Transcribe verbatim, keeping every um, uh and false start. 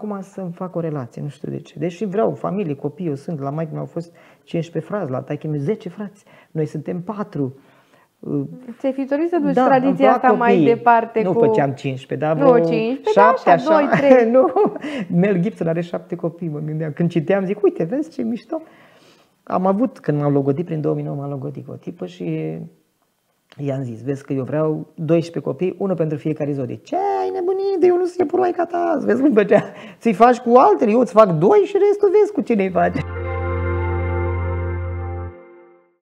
acum să-mi fac o relație, nu știu de ce. Deși vreau familie, copii, eu sunt, la maică mi-au fost cincisprezece frați, la taică-mi zece frați, noi suntem patru. Ți-ai fi dorit să duci Da, tradiția asta copii. mai departe? Nu cu... făceam cincisprezece, dar nu, vreo cincisprezece, șapte, da, așa, așa. doi, trei. Nu, Mel Gibson are șapte copii, mă gândeam. Când citeam, zic, uite, vezi ce mișto. Am avut, când m-am logodit, prin două mii nouă m-am logodit cu o tipă și i-am zis, vezi că eu vreau doisprezece copii, unul pentru fiecare zodie. Ce ai nebunit, eu nu sunt iepurașca ta, vezi cum făcea. Ți-i faci cu altele, eu îți fac doi și restul vezi cu cine-i faci.